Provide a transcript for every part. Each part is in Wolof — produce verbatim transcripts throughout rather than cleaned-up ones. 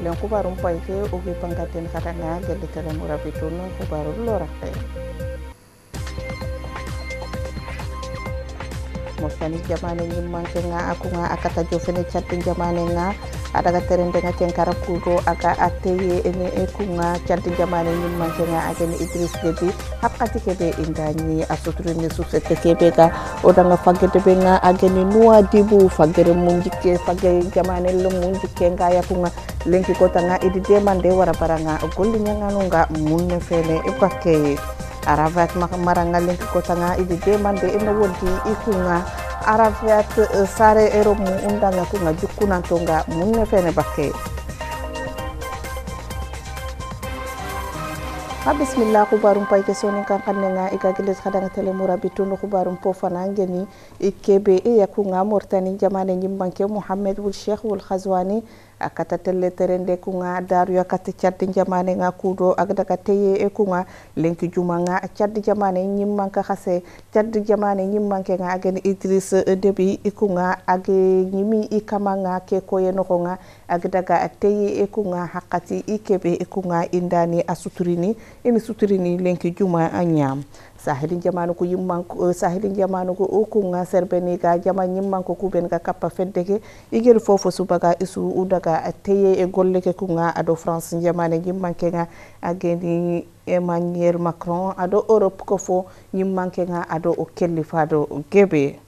len kubarum paike ugi pangaten katanga gede tere murabituno kubaru lorakte mostani jamane nyimman kenga aku nga akata jofene chatin jamane nga ada terende nga kenkara kudo aka ateye ene ekunga chatin jamane nyimman kenga ageni Idris Deby hakati kebe indani asutrini susete kebe ka odanga fagete be nga ageni nuwa dibu fagere munjike fagere jamane lo munjike nga yakunga lenki kota nga idi demande wara baranga golli nyanganu nga munne fene ipake aravat maranga lenki kota nga idi demande ene wonti ikunga aravat sare ero mu undanga kunga jukuna tonga munne fene bakke ha bismillah kubarum pay kesoni kan kanenga ikagiles kadanga tele murabitun kubarum po fanangeni ikebe e yakunga mortani jamane nyimbanke Muhammad wul Sheikh wul Khazwani akata tele terende kunga daru yakati chatti jamane nga kudo agdaga teye e kunga lenki juma nga chatti jamane nyimmanka khase chatti jamane nyimmanke nga ageni Idris Deby ikunga age nyimi ikama nga ke koyeno nga agdaga teye e kunga hakati ikebe e kunga indani asuturini ini suturini lenki juma anyam sahilin jamanu ko yimmanko sahilin jamanu ko okunga serbeni ga jama nyimmanko kuben ga kappa feddeke igel fofo subaga isu udaga teye e golle ke kunga ado France jamane yimmanke nga ageni Emmanuel Macron ado Europe ko fo yimmanke nga ado o kellifado gebe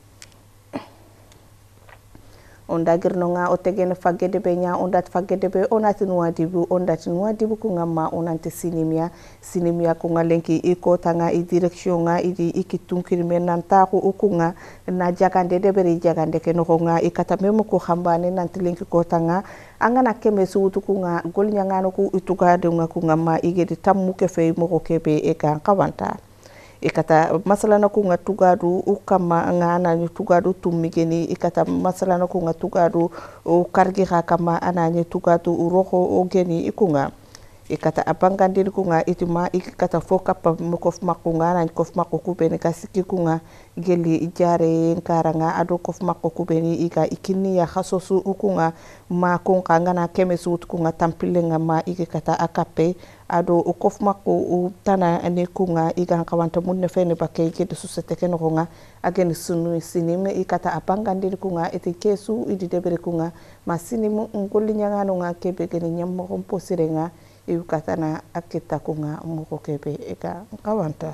onda girno nga o tegene fagede be nya onda fagede be onati nuwa dibu ondati nuwa dibu ku ngamma onante sinimia sinimia ku ngalenki iko tanga i direction nga idi ikitunkir menanta ku ukunga na jagande de beri jagande ke no nga ikata memo ko khambane nanti lenki ko tanga angana keme suutu ku nga gol nyangano ku itugade nga ku ngamma igedi tammu ke fe mo ko kebe e kan kawanta ikata masalana ku nga tugadu ukama ngana ni tugadu tumigeni ikata masalana ku nga tugadu o kargi kama ananye tugadu uroko ogeni ikunga ikata apangandir ku nga itima ikata foka pa mokof makunga na kof makuku bene kasiki ku nga geli ijare nkaranga ado kof makuku bene ika ikini ya khasosu ukunga ma kunga ngana keme sut ku nga tampile nga ma ikata akape ado ukof mako tana ane kunga iga kawanta munne fene bakke ke de susete ken ronga agen sunu sinime ikata apangandir kunga ete kesu idi debere kunga ma sinimu ngolli nyangano nga kebe gene nyammo kompo sirenga ikata na akita kunga moko kebe eka kawanta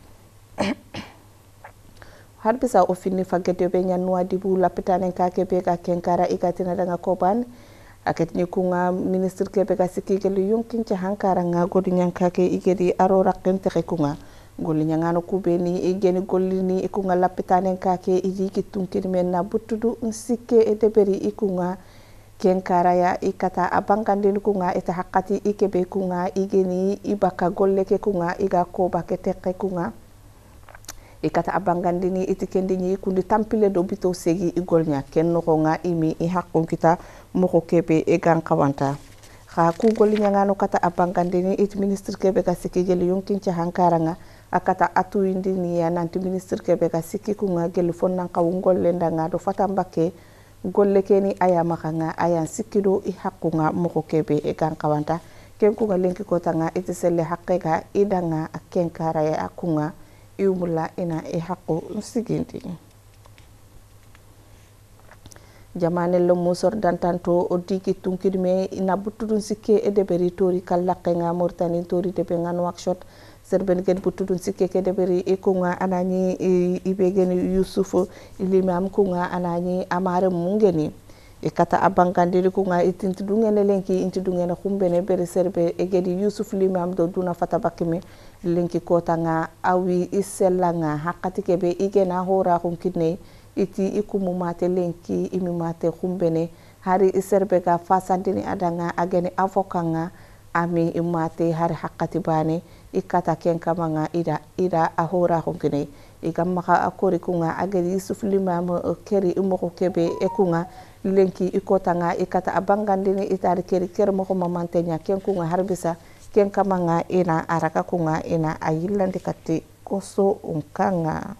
har bisa ofini fagete be nyanwa dibu lapitane ka kebe ka kenkara ikatina danga koban aket ni kunga minister kebe ka sikigelu yonkin ci hankara nga godu nyanka ke igedi aro rakken te kunga golli nyangano kubeni igeni golli ni ikunga lapitane ka ke idi kitunkin menna butudu nsikke e deberi ikunga kenkara ya ikata abankandin kunga ete hakati ikebe kunga igeni ibaka golle ke kunga iga ko bakete ke kunga ikata abangandini itikendini kundi tampile do bito segi igolnya kenno ko nga imi i hakkon kita moko kebe e gan kawanta kha ku golnya ngano kata abangandini it ministre kebe ka siki gel yonkin ci hankara nga akata atu indini ya nanti ministre kebe ka siki ku nga gel fonnan kaw golle ndanga do fatambake golle keni aya makanga aya sikido i hakku nga moko kebe e gan kawanta ken ku nga lenki ko tanga itiselle hakkega idanga akenkara ya akunga iumula ina e hakku siginti jamane lo musor dantanto o diki tunkidme ina butudun sikke e deberi tori kallaqe nga mortani tori debe nga workshop serben gen butudun sikke ke deberi e kunga anani ibegeni Yusuf ilimam kunga anani amare mungeni e kata abankandiri kunga itinti dungene lenki inti dungene khumbene bere serbe e gedi Yusuf limam do duna fata bakime lenki kota nga awi isella nga hakati kebe igena hora hunkine iti ikumu mate lenki imi mate khumbene hari iserbe ga fasandini adanga agene avoka nga ami imate hari hakati bane ikata kenka manga ida ida ahora hunkine igam maka akori kunga agedi Yusuf limam keri imoko kebe ekunga lenki ikota nga ikata abangandini itari keri keri moko mamantenya kenkunga harbisa ken kamanga ina araka kunga ina ayilandi kati koso unkanga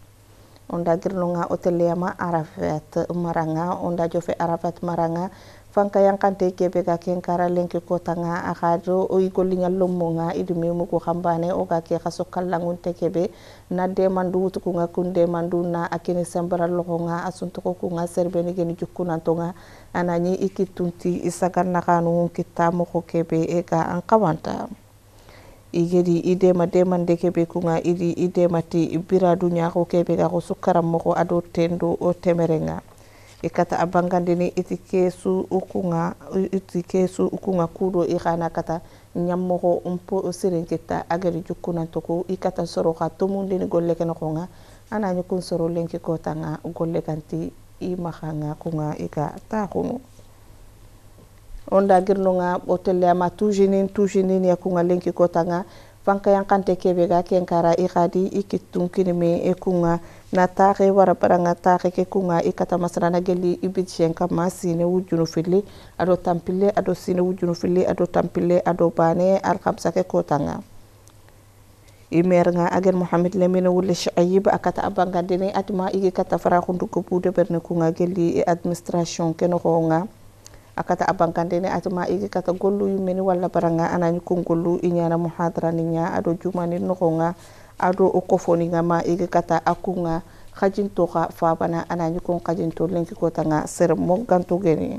onda girnonga hotel yama Arafat maranga onda jofe Arafat maranga fanka yang kante kebe ga ken kara lenki kotanga akado o igolinya lomonga idumi muko khambane o ga ke khaso kallangun te kebe na de mandu to kunga kunde mandu na akini sambara lokonga asunto ko kunga serbeni geni jukuna tonga anani ikitunti isaganna kanu kitamo ko kebe e ga an kawanta igedi ide ma demande kebe kunga idi ide mati bira dunya ko kebe ga ko sukaram mo ado tendo o temerenga ikata abangandini iti kesu ukunga iti kesu ukunga kudo ikana kata nyammo umpo sirenkita agari jukuna toko ikata soro ka tomundini golle kana konga ananyu kun soro lenki kotanga golle kanti i mahanga kunga ika takhunu onda girnonga otelle ama tujinin tujinin ya kunga lenki kotanga fanka yang kante kebe ga kenkara ikadi ikitun kinime e kunga na taxe wara baranga taxe ke kunga ikata masrana geli ibitchen kama sine wujunu fili ado tampile ado sine wujunu fili ado tampile ado bane al khamsa ke kotanga imer nga agen Mohamed Lamine wule Shaib akata abanga dene atma igi kata fara khundu ko bude berne kunga geli administration keno nga akata abankandene atuma igi kata gollu yumeni wala baranga anani kongollu inyana muhadara ninya ado jumani nokonga ado okofoni ngama igi kata akunga khajinto ka fabana anani kon khajinto lenki kotanga ser mo ganto geni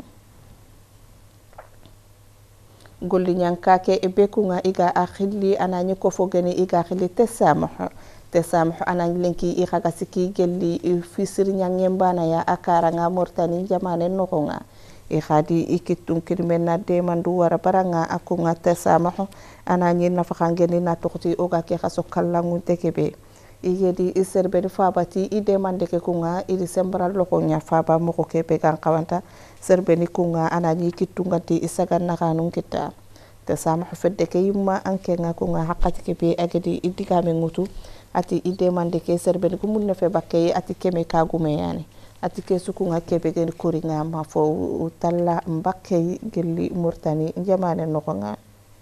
golli nyanka ke ebekunga iga akhili anani kofo geni iga akhili tesamaha tesamaha anani lenki ikhaga siki gelli fisir nyangembana ya akara nga mortani jamane nokonga e khadi ikitun kirmena de mandu wara baranga akunga tesamaho anani nafakangeni na tokti oga ke khaso kallangu tekebe igedi iserbe fabati ide mandeke kunga idi sembara lokonya faba moko kebe kan kawanta serbeni kunga anani kitungati isaganna kanun kita tesamaho fedde ke yumma anke nga kunga hakati kebe agedi idigame ngutu ati ide mandeke serbeni kumunne fe bakke ati keme kagume yani ati kesu kunga kebe gen kuringa ma fo utalla mbakke gelli murtani jamane nokonga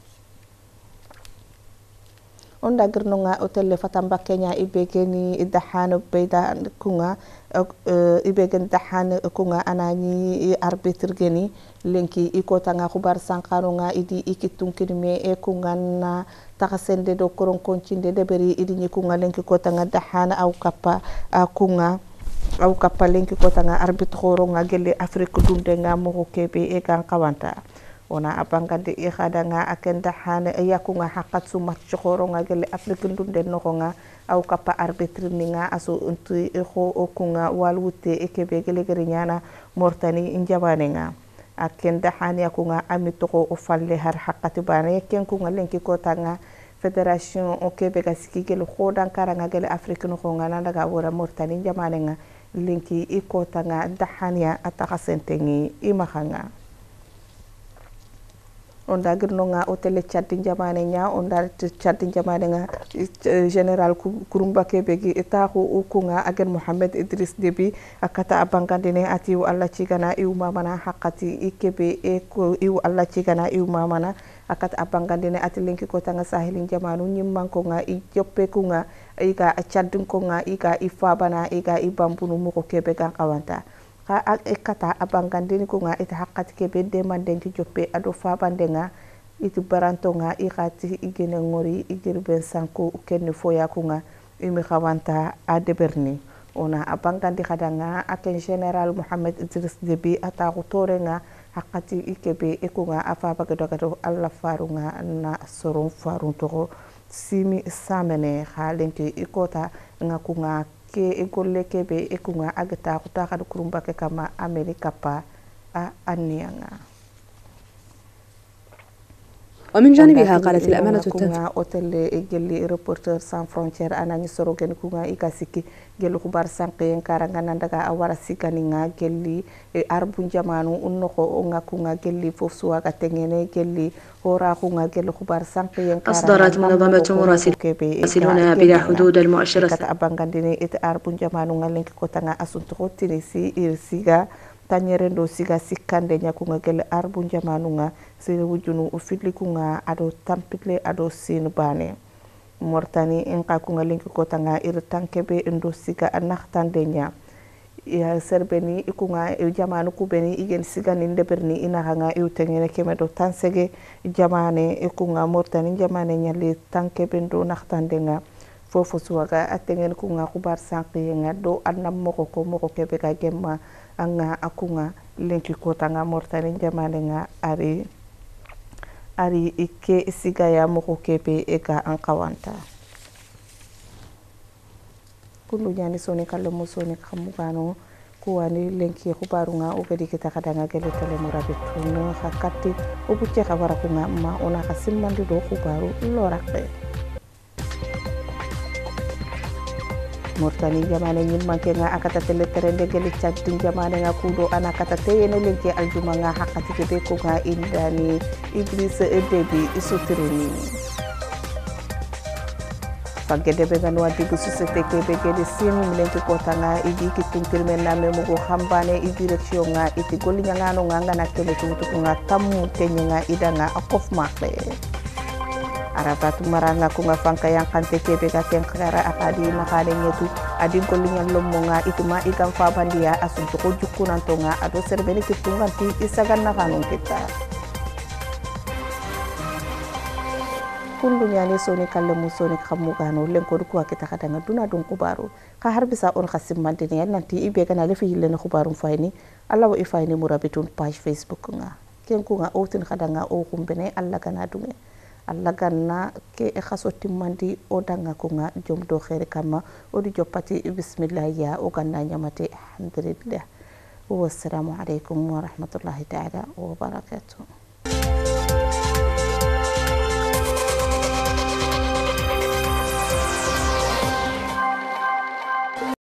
onda girnonga hotel fatamba kenya ibegeni idahano beida kunga ibegen dahano kunga anani arbitre geni lenki ikotanga khubar sankanonga idi ikitunkirme e kunga na takasende do koron koncinde deberi idi ni kunga lenki kotanga dahana au kappa kunga au kapalenki kotanga arbitre nga gele Afrique dunde nga moko kebe e kan kawanta ona abangande e khadanga akenda hane yakunga hakatsu matchoro nga gele Afrique dunde nokonga au kapa arbitre ninga aso untu e ho okunga walwute e kebe gele gerinyana mortani injabane nga akenda hane yakunga amitoko ofalle har hakati bane kenkunga lenki kotanga Fédération o kebe gasiki gele khodan karanga gele Afrique nokonga nandaga wora mortani injabane nga linki ikotanga dahania atakasentengi imahanga onda girnonga hotel chatti jamane nya onda chatti jamane nga general kurumba kebegi etahu ukunga agen Mohamed Idris Debi akata abangandine atiw alla cigana iw mamana hakati ikebe e ko iw alla cigana iw mamana akata abangandine ati linki kotanga sahilin jamanu nyimmanko nga i joppe kunga iga chaddin ko nga iga ifabana iga ibambunu muko kebe kan kawanta ka ekata abangandini ko nga ita hakati kebe de mandenki joppe ado fabande nga itu baranto nga ikati igene ngori igirben sanko kenni foya ko nga imi kawanta adeberni ona abangandi khadanga aken general Mohamed Idris Debi ata tore nga hakati ikebe ekunga afaba gadagado alla farunga na soron farun to simi samene khalenki ikota nga kunga ke egolle kebe ekunga agata kuta khadu kurumba ke kama Amerika pa a anianga ومن جانبها قالت الأمانة التنفيذية اوتيل اجلي ريبورتر سان فرونتير اناني سروغن كوغا ايكاسيكي gelu khubar sanqen karanga nandaga awara siganinga gelli arbun jamanu unnoko onga kunga gelli fofsuwa gatengene gelli hora kunga gelu khubar sanqen karanga أصدرت منظمة مراسلون بلا حدود المؤشر kata abangandine it arbun jamanu ngalenki kotanga asunto tinisi irsiga tanyerendo siga sikande nyakunga gele arbun jamanu nga sire wujunu ufitli kunga ado tampile ado sin bane mortani en ka kunga linki kotanga ir tankebe endo siga anahtandenya ya serbeni ikunga jamanu kubeni igen sigani ndeberni ina hanga iutengene kemedo tansege jamane ikunga mortani jamane nyali tanke bendo naktandenga fofo suwaga atengen kunga kubar sanki nga do annam moko ko moko kebe ka gemma anga akunga lenki kota nga mortani jamane nga ari ari ike sigaya moko kebe eka ankawanta kulu nyani soni kalle musoni kamugano kuwani lenki kubarunga ugadi kita kadanga gele tele murabitu hakati ubuche kabara kunga ma ona kasimandi do kubaru lorakbe mortani jamane nyimma kenga akata tele terende gele chatti jamane nga kudo ana kata teyene lenki aljuma nga hakati kebe kunga indani Idrissa Debi isutirini fagede be ganwa digu société kebe gede sinu milenki kotanga idi kituntir men na memugo hambane i direction nga iti golinya ngano nga ngana kele tutu nga tamu tenyenga idanga akof makle arabatu maranga kunga fanka yang kante kebe ka tenkara akadi nakade nyetu adi golinya lomo nga ituma igam fa bandia asunto ko jukunan tonga ado serbeni kitungan ti isagan na kanong kita kundu nyani soni kalle musoni kamugano lenko du kwa kita kadanga duna don kubaru ka harbisa on khasim mandini yan nanti ibe kana lefi hilena kubaru fayni alla wa ifayni murabitun page facebook nga ken ku nga outin kadanga o kumbene alla kana dunge alla ganna ke e khasoti mandi o danga ko nga jom do khere kama o di jopati bismillah ya o ganna nyamate alhamdulillah wa assalamu alaikum wa rahmatullahi ta'ala wa barakatuh.